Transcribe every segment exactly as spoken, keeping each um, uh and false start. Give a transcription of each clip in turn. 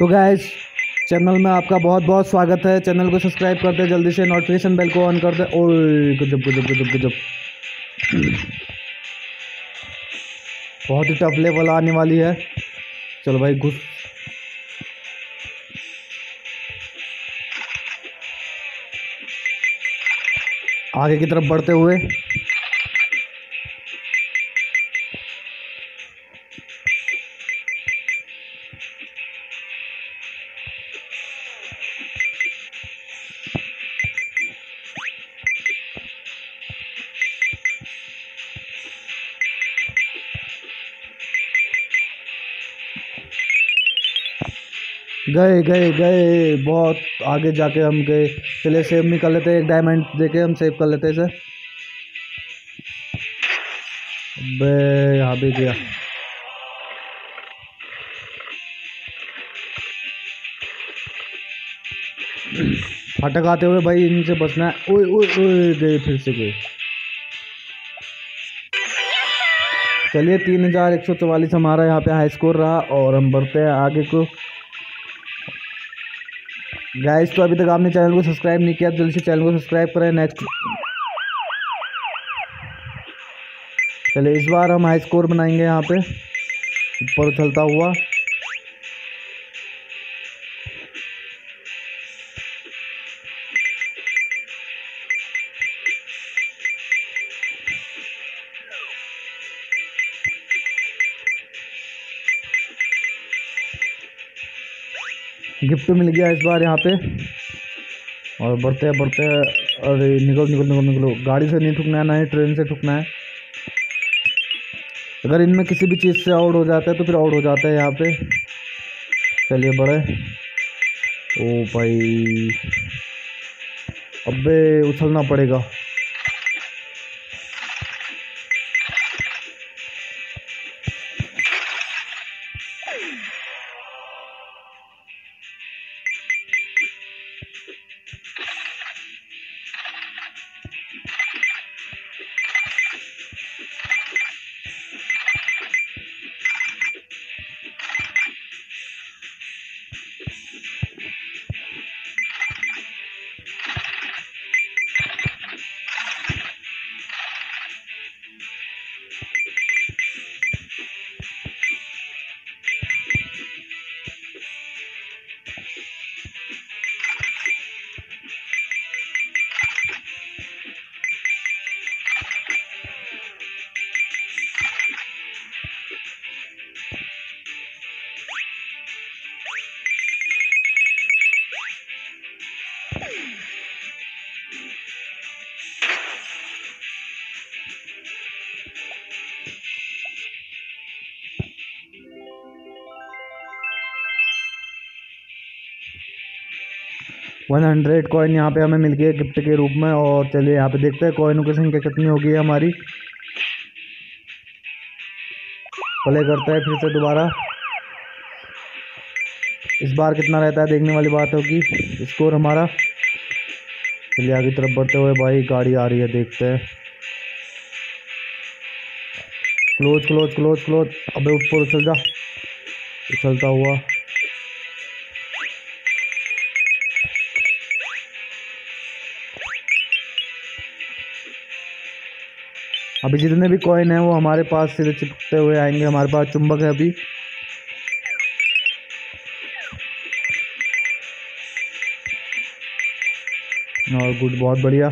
तो guys channel में आपका बहुत बहुत स्वागत है। चैनल को सब्सक्राइब करते हैं जल्दी से, नोटिफिकेशन बेल को ऑन कर दे। ओए गजब गजब गजब गजब, बहुत ही टफ लेवल आने वाली है। चलो भाई घुस। आगे की तरफ बढ़ते हुए गए गए गए बहुत आगे जाके हम गए। चलिए सेव निकाल लेते हैं, एक डायमंड देके हम सेव कर लेते हैं इसे। बे यहाँ भी गया। फटक आते हुए भाई इनसे बचना है। ओए ओए ओए गए, फिर से गए। चलिए तीन हजार एक सौ चौवालीस हमारा यहाँ पे हाई स्कोर रहा और हम बढ़ते हैं आगे को। गाइस तो अभी तक आपने चैनल को सब्सक्राइब नहीं किया, जल्दी से चैनल को सब्सक्राइब करें। नेक्स्ट चलिए इस बार हम हाई स्कोर बनाएंगे यहाँ पे ऊपर चलता हुआ। गिफ्ट मिल गया इस बार यहाँ पे और बढ़ते हैं बढ़ते हैं। अरे निकलो निकलो निकलो निकलो, गाड़ी से नहीं ठुकना है, ना ही ट्रेन से ठुकना है। अगर इनमें किसी भी चीज़ से आउट हो जाता है तो फिर आउट हो जाता है यहाँ पे। चलिए बढ़े। ओ भाई अबे उछलना पड़ेगा। वन हंड्रेड कॉइन यहाँ पे हमें मिल गई गिफ्ट के रूप में। और चलिए यहाँ पे देखते हैं कॉइनों की संख्या कितनी हो गई है हमारी। प्ले करते हैं फिर से दोबारा। इस बार कितना रहता है देखने वाली बात होगी स्कोर हमारा। चलिए आगे तरफ बढ़ते हुए भाई गाड़ी आ रही है, देखते हैं। Close close close close. अबे ऊपर उछल जा, उछलता हुआ। अभी जितने भी कॉइन हैं वो हमारे पास सीधे चिपकते हुए आएंगे। हमारे पास चुंबक है अभी। और गुड, बहुत बढ़िया।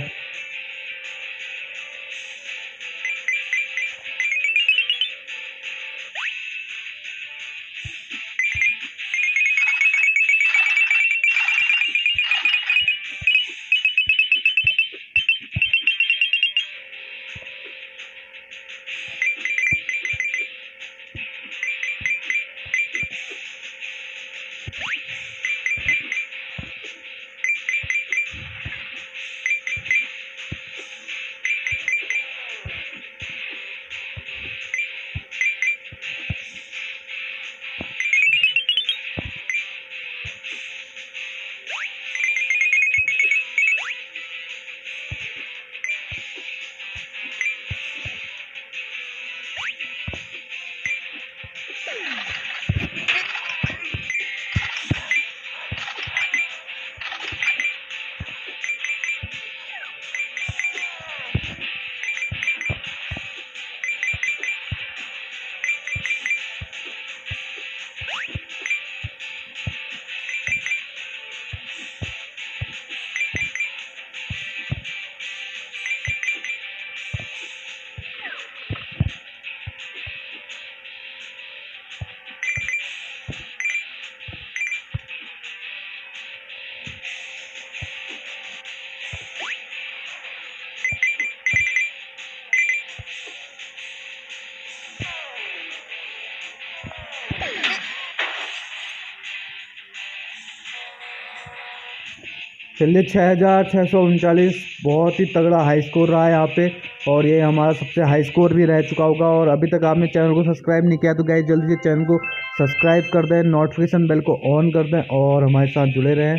चलिए छः हज़ार छः सौ उनचालीस बहुत ही तगड़ा हाई स्कोर रहा है यहाँ पे, और ये हमारा सबसे हाई स्कोर भी रह चुका होगा। और अभी तक आपने चैनल को सब्सक्राइब नहीं किया तो गाइस जल्दी से चैनल को सब्सक्राइब कर दें, नोटिफिकेशन बेल को ऑन कर दें और हमारे साथ जुड़े रहें।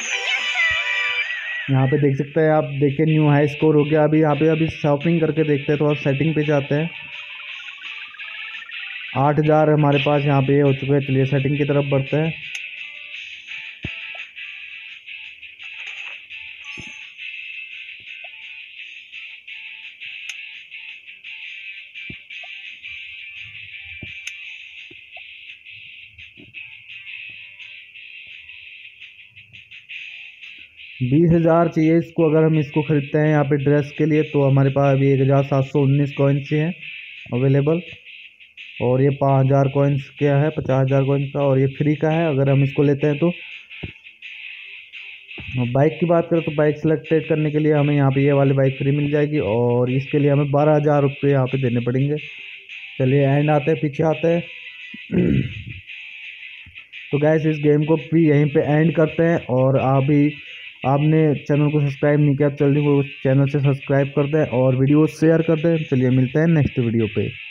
यहाँ पे देख सकते हैं आप, देखिए न्यू हाई स्कोर हो गया। अभी यहाँ पे अभी शॉपिंग करके देखते हैं, थोड़ा सेटिंग पे जाते हैं। आठ हज़ार हमारे पास यहाँ पे हो चुके हैं। चलिए सेटिंग की तरफ बढ़ते हैं। बीस हज़ार चाहिए इसको, अगर हम इसको ख़रीदते हैं यहाँ पे ड्रेस के लिए तो हमारे पास अभी एक हज़ार सात सौ उन्नीस कॉइन्स हैं अवेलेबल। और ये पाँच हज़ार कॉइन्स क्या है, पचास हज़ार कॉइन्स का, और ये फ्री का है अगर हम इसको लेते हैं तो। बाइक की बात करें तो बाइक सेलेक्टेड करने के लिए हमें यहाँ पे ये वाली बाइक फ्री मिल जाएगी, और इसके लिए हमें बारह हज़ार रुपये यहाँ पे देने पड़ेंगे। चलिए एंड आते हैं, पीछे आते हैं। तो गैस इस गेम को भी यहीं पे एंड करते हैं। और अभी आपने चैनल को सब्सक्राइब नहीं किया, जल्दी वो चैनल से सब्सक्राइब कर दें और वीडियो शेयर कर दें। चलिए मिलते हैं नेक्स्ट वीडियो पे।